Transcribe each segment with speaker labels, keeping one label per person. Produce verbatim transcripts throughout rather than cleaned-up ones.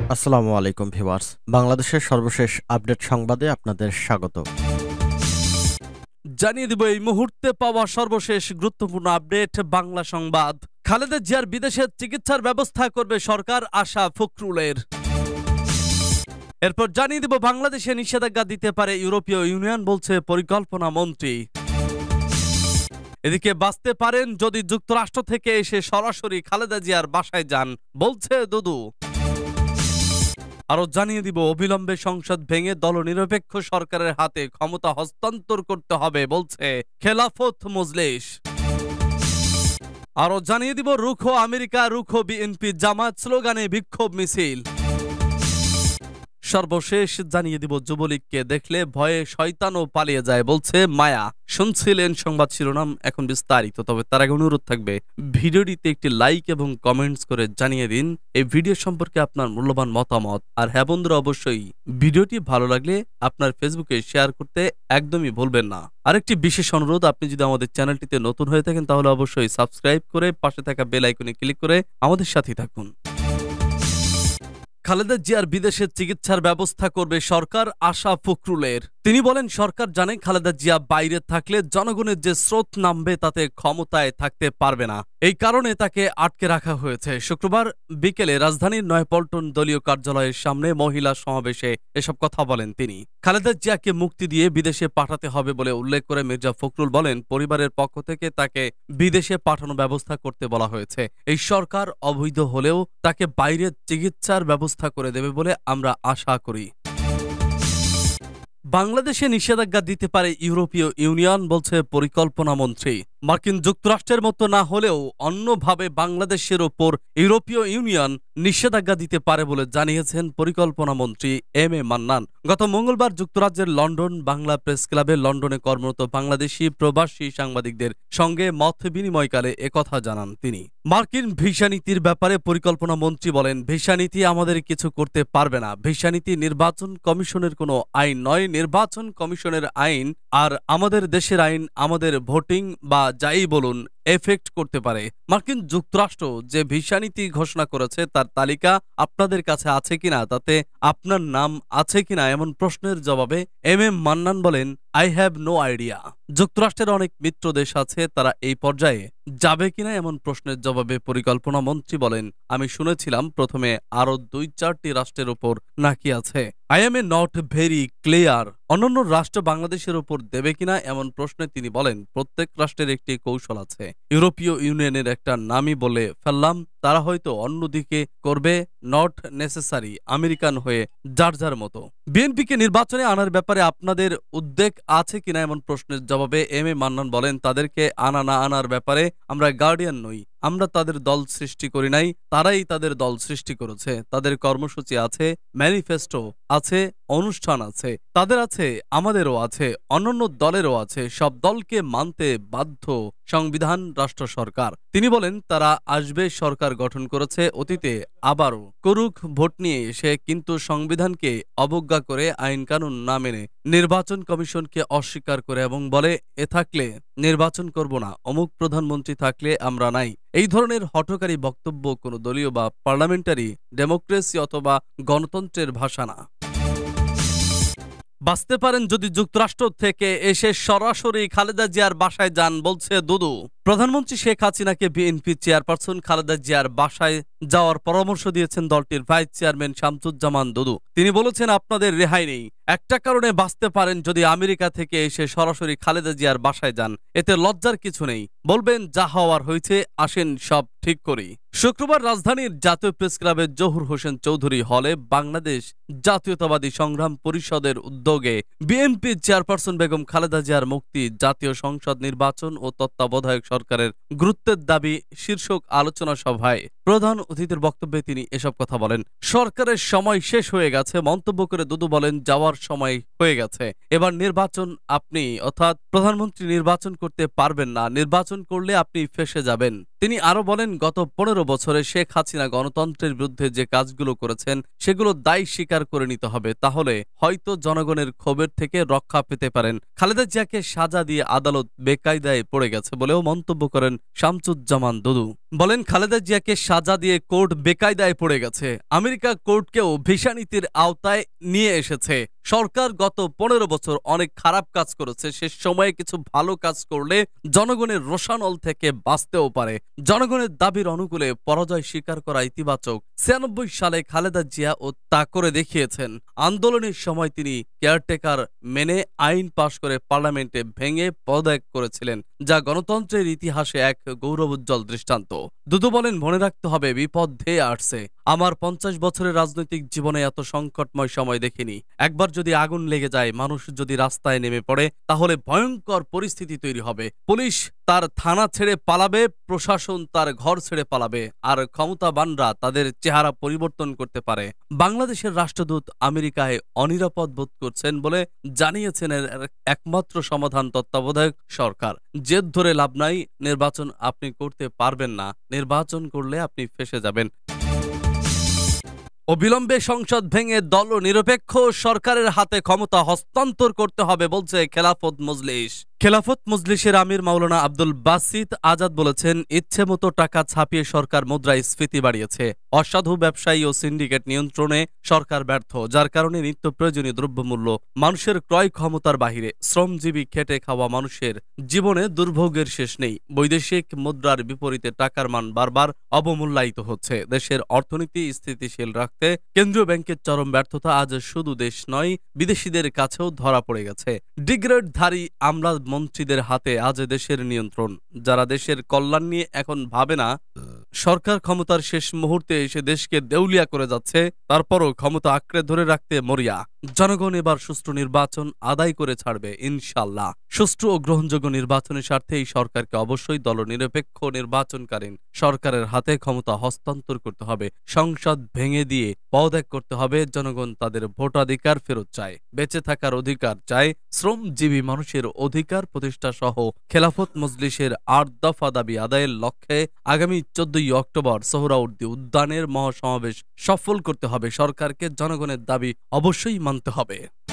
Speaker 1: আসসালামু আলাইকুম ভিউয়ার্স, বাংলাদেশের সর্বশেষ আপডেট সংবাদে আপনাদের স্বাগত।
Speaker 2: জানিয়ে দিব এই মুহূর্তে পাওয়া সর্বশেষ গুরুত্বপূর্ণ আপডেট বাংলা সংবাদ। খালেদা জিয়ার বিদেশে চিকিৎসার ব্যবস্থা করবে সরকার, আশা ফখরুলের। এরপর জানিয়ে দিব বাংলাদেশে নিষেধাজ্ঞা দিতে পারে ইউরোপীয় ইউনিয়ন, বলছে পরিকল্পনা মন্ত্রী। এদিকে বাঁচতে পারেন যদি যুক্তরাষ্ট্র থেকে এসে সরাসরি খালেদা জিয়ার বাসায় যান, বলছে দুদু। আরো জানিয়ে দিব অবিলম্বে সংসদ ভেঙে দলনিরপেক্ষ সরকারের হাতে ক্ষমতা হস্তান্তর করতে হবে, বলছে খেলাফত মজলিস। আরো জানিয়ে দিব রুখো আমেরিকা, রুখো বিএনপি, জামাত স্লোগানে বিক্ষোভ মিছিল। সর্বশেষ জানিয়ে দিব যুবলীগকে দেখলে ভয়ে শয়তানও পালিয়ে যায়, বলছে মায়া। শুনছিলেন সংবাদ শিরোনাম, এখন বিস্তারিত। তবে তার আগে অনুরোধ থাকবে ভিডিওটিতে একটি লাইক এবং কমেন্টস করে জানিয়ে দিন এই ভিডিও সম্পর্কে আপনার মূল্যবান মতামত। আর হ্যাঁ বন্ধুরা, অবশ্যই ভিডিওটি ভালো লাগলে আপনার ফেসবুকে শেয়ার করতে একদমই ভুলবেন না। আরেকটি বিশেষ অনুরোধ, আপনি যদি আমাদের চ্যানেলটিতে নতুন হয়ে থাকেন তাহলে অবশ্যই সাবস্ক্রাইব করে পাশে থাকা বেল আইকনে ক্লিক করে আমাদের সাথেই থাকুন। খালেদা জিয়ার বিদেশে চিকিৎসার ব্যবস্থা করবে সরকার, আশা ফখরুলের। তিনি বলেন, সরকার জানে খালেদা জিয়া বাইরে থাকলে জনগণের যে স্রোত নামবে তাতে ক্ষমতায় থাকতে পারবে না, এই কারণে তাকে আটকে রাখা হয়েছে। শুক্রবার বিকেলে রাজধানীর নয়াপল্টন দলীয় কার্যালয়ের সামনে মহিলা সমাবেশে এসব কথা বলেন তিনি। খালেদা জিয়াকে মুক্তি দিয়ে বিদেশে পাঠাতে হবে বলে উল্লেখ করে মির্জা ফখরুল বলেন, পরিবারের পক্ষ থেকে তাকে বিদেশে পাঠানোর ব্যবস্থা করতে বলা হয়েছে। এই সরকার অবৈধ হলেও তাকে বাইরে চিকিৎসার ব্যবস্থা করে দেবে বলে আমরা আশা করি। বাংলাদেশে নিষেধাজ্ঞা দিতে পারে ইউরোপীয় ইউনিয়ন, বলছে পরিকল্পনা মন্ত্রী। মার্কিন যুক্তরাষ্ট্রের মতো না হলেও অন্যভাবে বাংলাদেশের ওপর ইউরোপীয় ইউনিয়ন নিষেধাজ্ঞা দিতে পারে বলে জানিয়েছেন পরিকল্পনা মন্ত্রী এম এ মান্নান। গত মঙ্গলবার যুক্তরাজ্যের লন্ডন বাংলা প্রেস ক্লাবে লন্ডনে কর্মরত বাংলাদেশি প্রবাসী সাংবাদিকদের সঙ্গে মত বিনিময়কালে একথা জানান তিনি। মার্কিন ভিসা নীতির ব্যাপারে পরিকল্পনা মন্ত্রী বলেন, ভিসা নীতি আমাদের কিছু করতে পারবে না। ভিসা নীতি নির্বাচন কমিশনের কোনো আইন নয়। নির্বাচন কমিশনের আইন আর আমাদের দেশের আইন, আমাদের ভোটিং বা যাই বলুন, এফেক্ট করতে পারে। মার্কিন যুক্তরাষ্ট্র যে ভিসা নীতি ঘোষণা করেছে তার তালিকা আপনাদের কাছে আছে কিনা, তাতে আপনার নাম আছে কিনা, এমন প্রশ্নের জবাবে এম এম মান্নান বলেন, আই হ্যাভ নো আইডিয়া। যুক্তরাষ্ট্রের অনেক মিত্র দেশ আছে, তারা এই পর্যায়ে যাবে কিনা এমন প্রশ্নের জবাবে পরিকল্পনা মন্ত্রী বলেন, আমি শুনেছিলাম প্রথমে আরো দুই চারটি রাষ্ট্রের উপর নাকি আছে। I am a not very clear. অন্যান্য রাষ্ট্র বাংলাদেশের উপর দেবে কিনা এমন প্রশ্নে তিনি বলেন, প্রত্যেক রাষ্ট্রের একটি কৌশল আছে। ইউরোপীয় ইউনিয়নের একটা নামই বলে ফেললাম, তারা হয়তো অন্যদিকে করবে, নট নেসেসারি আমেরিকান হয়ে যার যার মতো। বিএনপিকে নির্বাচনে আনার ব্যাপারে আপনাদের উদ্বেগ আছে কিনা এমন প্রশ্নের জবাবে এম এ মান্নান বলেন, তাদেরকে আনা না আনার ব্যাপারে আমরা গার্ডিয়ান নই। আমরা তাদের দল সৃষ্টি করি নাই, তারাই তাদের দল সৃষ্টি করেছে। তাদের কর্মসূচি আছে, ম্যানিফেস্টো আছে, অনুষ্ঠান আছে, তাদের আছে, আমাদেরও আছে, অন্যান্য দলেরও আছে। সব দলকে মানতে বাধ্য সংবিধান, রাষ্ট্র সরকার। তিনি বলেন, তারা আসবে, সরকার গঠন করেছে অতীতে, আবারও করুক ভোট নিয়ে এসে, কিন্তু সংবিধানকে অবজ্ঞা করে, আইন কানুন না মেনে, নির্বাচন কমিশনকে অস্বীকার করে এবং বলে, এ থাকলে নির্বাচন করব না, অমুক প্রধানমন্ত্রী থাকলে আমরা নাই। এই ধরনের হঠকারী বক্তব্য কোনো দলীয় বা পার্লামেন্টারি ডেমোক্রেসি অথবা গণতন্ত্রের ভাষা না। বাঁচতে পারেন যদি যুক্তরাষ্ট্র থেকে এসে সরাসরি খালেদা জিয়ার বাসায় যান, বলছে দুদু। প্রধানমন্ত্রী শেখ হাসিনাকে বিএনপি চেয়ারপারসন খালেদা জিয়ার বাসায় যাওয়ার পরামর্শ দিয়েছেন দলটির ভাইস চেয়ারম্যান শামসুজ্জামান দুদু। তিনি বলেছেন, আপনাদের রেহাই নেই। একটা কারণে বাঁচতে পারেন যদি আমেরিকা থেকে এসে সরাসরি খালেদা জিয়ার বাসায় যান, এতে লজ্জার কিছু নেই। বলবেন যা হওয়ার হয়েছে, আসেন সব ঠিক করি। শুক্রবার রাজধানীর জাতীয় প্রেস ক্লাবের জহুর হোসেন চৌধুরী হলে বাংলাদেশ জাতীয়তাবাদী সংগ্রাম পরিষদের উদ্যোগে বিএনপি চেয়ারপারসন বেগম খালেদা জিয়ার মুক্তি, জাতীয় সংসদ নির্বাচন ও তত্ত্বাবধায়ক সরকারের গুরুত্বের দাবি শীর্ষক আলোচনা সভায় প্রধান অতিথির বক্তব্যে তিনি এসব কথা বলেন। সরকারের সময় শেষ হয়ে গেছে মন্তব্য করে দুদু বলেন, যাওয়ার সময় হয়ে গেছে। এবার নির্বাচন আপনি অর্থাৎ প্রধানমন্ত্রী নির্বাচন করতে পারবেন না, নির্বাচন করলে আপনি ফেঁসে যাবেন। তিনি আরো বলেন, গত পনেরো বছরে শেখ হাসিনা গণতন্ত্রের বিরুদ্ধে যে কাজগুলো করেছেন সেগুলো দায় স্বীকার করে নিতে হবে, তাহলে হয়তো জনগণের ক্ষোভের থেকে রক্ষা পেতে পারেন। খালেদা জিয়াকে সাজা দিয়ে আদালত বেকায়দায় পড়ে গেছে বলেও মন্তব্য মন্তব্য করেন শামসুজ্জামান দুদু। বলেন, খালেদা জিয়াকে সাজা দিয়ে কোর্ট বেকায়দায় পড়ে গেছে। আমেরিকা কোর্টকেও ভিসা নীতির আওতায় নিয়ে এসেছে। সরকার গত পনেরো বছর অনেক খারাপ কাজ করেছে। শেষ সময়ে কিছু ভালো কাজ করলে জনগণের রোষানল থেকে বাঁচতেও পারে। জনগণের দাবির অনুকূলে পরাজয় স্বীকার করা ইতিবাচক। ছিয়ানব্বই সালে খালেদা জিয়া ও তা করে দেখিয়েছেন। আন্দোলনের সময় তিনি কেয়ারটেকার মেনে আইন পাশ করে পার্লামেন্টে ভেঙে পদত্যাগ করেছিলেন, যা গণতন্ত্রের ইতিহাসে এক গৌরবোজ্জ্বল দৃষ্টান্ত। দুদু বলেন, মনে রাখতে হবে বিপদ ধেয়ে আসছে। আমার পঞ্চাশ বছরের রাজনৈতিক জীবনে এত সংকটময় সময় দেখিনি। একবার যদি আগুন লেগে যায়, মানুষ যদি রাস্তায় নেমে পড়ে, তাহলে ভয়ঙ্কর পরিস্থিতি তৈরি হবে। পুলিশ তার থানা ছেড়ে পালাবে, প্রশাসন তার ঘর ছেড়ে পালাবে, আর ক্ষমতাবানরা তাদের চেহারা পরিবর্তন করতে পারে। বাংলাদেশের রাষ্ট্রদূত আমেরিকায় অনিরাপদ বোধ করছেন বলে জানিয়েছেন এর একমাত্র সমাধান তত্ত্বাবধায়ক সরকার। জেদ ধরে লাভ নাই, নির্বাচন আপনি করতে পারবেন না, নির্বাচন করলে আপনি ফেঁসে যাবেন। অবিলম্বে সংসদ ভেঙে দল নিরপেক্ষ সরকারের হাতে ক্ষমতা হস্তান্তর করতে হবে বলছে খেলাফত মজলিস। খেলাফত মজলিসের আমির মাওলানা আব্দুল বাসিত আজাদ বলেছেন, ইচ্ছে মতো টাকা ছাপিয়ে সরকার মুদ্রাস্ফীতি বাড়িয়েছে। অসাধু ব্যবসায়ী ও সিন্ডিকেট নিয়ন্ত্রণে সরকার ব্যর্থ, যার কারণে নিত্য প্রয়োজনীয় দ্রব্যমূল্য মানুষের ক্রয় ক্ষমতার বাহিরে। শ্রমজীবী খেটে খাওয়া মানুষের জীবনে দুর্ভোগের শেষ নেই। বৈদেশিক মুদ্রার বিপরীতে টাকার মান বারবার অবমূল্যায়িত হচ্ছে। দেশের অর্থনীতি স্থিতিশীল রাখতে কেন্দ্রীয় ব্যাংকের চরম ব্যর্থতা আজ শুধু দেশ নয়, বিদেশিদের কাছেও ধরা পড়ে গেছে। ডিগ্রেডধারী আমলা মন্ত্রীদের হাতে আজ দেশের নিয়ন্ত্রণ, যারা দেশের কল্যাণ নিয়ে এখন ভাবে না। সরকার ক্ষমতার শেষ মুহূর্তে এসে দেশকে দেউলিয়া করে যাচ্ছে, তারপরও ক্ষমতা আঁকড়ে ধরে রাখতে মরিয়া। জনগণ এবার সুষ্ঠু নির্বাচন আদায় করে ছাড়বে ইনশাল্লাহ। সুষ্ঠু ও গ্রহণযোগ্য নির্বাচনের স্বার্থে এই সরকারকে অবশ্যই দলনিরপেক্ষ নির্বাচনকালীন সরকারের হাতে ক্ষমতা হস্তান্তর করতে হবে। সংসদ ভেঙে দিয়ে পদত্যাগ করতে হবে। জনগণ তাদের ভোটাধিকার ফেরত চায়, বেঁচে থাকার অধিকার চায়। শ্রমজীবী মানুষের অধিকার প্রতিষ্ঠা সহ খেলাফত মজলিসের আট দফা দাবি আদায়ের লক্ষ্যে আগামী চোদ্দই অক্টোবর সোহরাওয়ার্দী উদ্যানের মহাসমাবেশ সফল করতে হবে। সরকারকে জনগণের দাবি অবশ্যই মানতে হবে।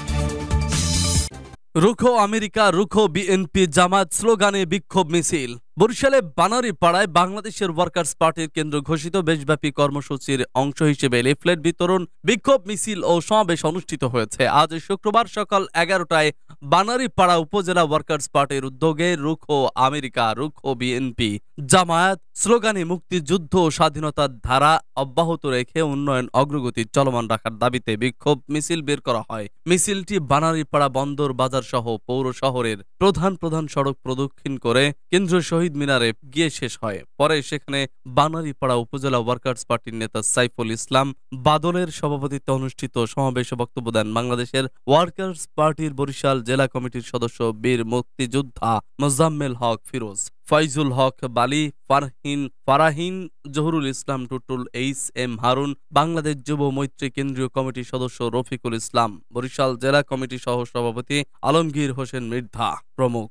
Speaker 2: রুখো আমেরিকা, রুখো বিএনপি জামাত স্লোগানে বিক্ষোভ মিছিল। বরিশালে বানারীপাড়ায় বাংলাদেশের ওয়ার্কার্স পার্টির কেন্দ্র ঘোষিত দেশব্যাপী কর্মসূচির অংশ হিসেবে লিফলেট বিতরণ, বিক্ষোভ মিছিল ও সমাবেশ অনুষ্ঠিত হয়েছে। আজ শুক্রবার সকাল এগারোটায় বানারীপাড়া উপজেলা ওয়ার্কার্স পার্টির উদ্যোগে রুখো আমেরিকা, রুখো বিএনপি জামায়াত স্লোগানে মুক্তিযুদ্ধ ও স্বাধীনতার ধারা অব্যাহত রেখে উন্নয়ন অগ্রগতি চলমান রাখার দাবিতে বিক্ষোভ মিছিল বের করা হয়। মিছিলটি বানারীপাড়া বন্দর বাজার সহ পৌর শহরের প্রধান প্রধান সড়ক প্রদক্ষিণ করে কেন্দ্রীয় শহীদ মিনারে গিয়ে শেষ হয়। পরে সেখানে বানারীপাড়া উপজেলা ওয়ার্কার্স পার্টির নেতা সাইফুল ইসলাম বাদলের সভাপতিত্বে অনুষ্ঠিত সমাবেশে বক্তব্য দেন বাংলাদেশের ওয়ার্কার্স পার্টির বরিশাল জেলা কমিটির সদস্য বীর মুক্তিযোদ্ধা মোজাম্মেল হক ফিরোজ, ফয়জুল হক বালি, ফারহিন ফারাহিন, জহুরুল ইসলাম টুটুল, এইচ এম হারুন, বাংলাদেশ যুব মৈত্রী কেন্দ্রীয় কমিটির সদস্য রফিকুল ইসলাম, বরিশাল জেলা কমিটি সহ সভাপতি আলমগীর হোসেন মৃধা প্রমুখ।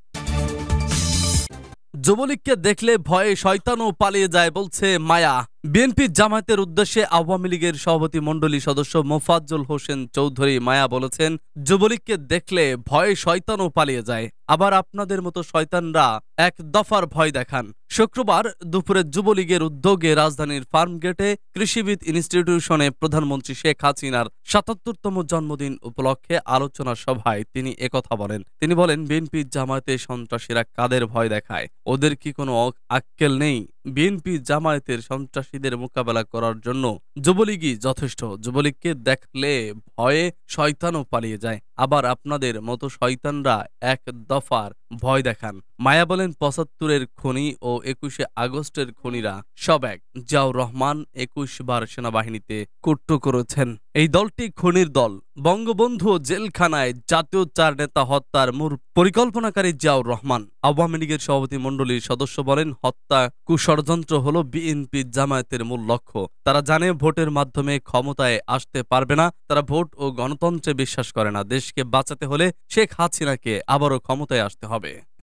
Speaker 2: যুবলীগকে দেখলে ভয়ে শয়তানও পালিয়ে যায় বলছে মায়া। বিএনপি জামায়াতের উদ্দেশ্যে আওয়ামী লীগের সভাপতি মণ্ডলী সদস্য মোফাজ্জল হোসেন চৌধুরী মায়া বলেছেন, যুবলীগকে দেখলে ভয়ে শয়তানও পালিয়ে যায়, আবার আপনাদের মতো শয়তানরা এক দফার ভয় দেখান। শুক্রবার দুপুরে যুবলীগের উদ্যোগে রাজধানীর ফার্মগেটে কৃষিবিদ ইনস্টিটিউশনে প্রধানমন্ত্রী শেখ হাসিনার সাতাত্তরতম জন্মদিন উপলক্ষে আলোচনা সভায় তিনি একথা বলেন। তিনি বলেন, বিএনপি জামায়াতে সন্ত্রাসীরা কাদের ভয় দেখায়? ওদের কি কোনো আক্কেল নেই? বিএনপি জামায়াতের সন্ত্রাসীদের মোকাবেলা করার জন্য যুবলীগই যথেষ্ট। যুবলীগকে দেখলে ভয়ে শয়তানও পালিয়ে যায়, আবার আপনাদের মতো শয়তানরা এক দফার ভয় দেখান। মায়া বলেন, পঁচাত্তরের খনি ও একুশে আগস্টের খনিরা সব এক। জিয়াউর রহমান একুশ বার সেনাবাহিনীতে কুট্টু করেছেন। এই দলটি খনির দল। বঙ্গবন্ধু জেলখানায় জাতীয় চার নেতা হত্যার মূল পরিকল্পনাকারী জিয়াউর রহমান। আওয়ামী লীগের সভাপতি মণ্ডলীর সদস্য বলেন, হত্যা কুষড়যন্ত্র হল বিএনপি জামায়াতের মূল লক্ষ্য। তারা জানে ভোটের মাধ্যমে ক্ষমতায় আসতে পারবে না। তারা ভোট ও গণতন্ত্রে বিশ্বাস করে না। দেশকে বাঁচাতে হলে শেখ হাসিনাকে আবারও ক্ষমতায় আসতে হবে।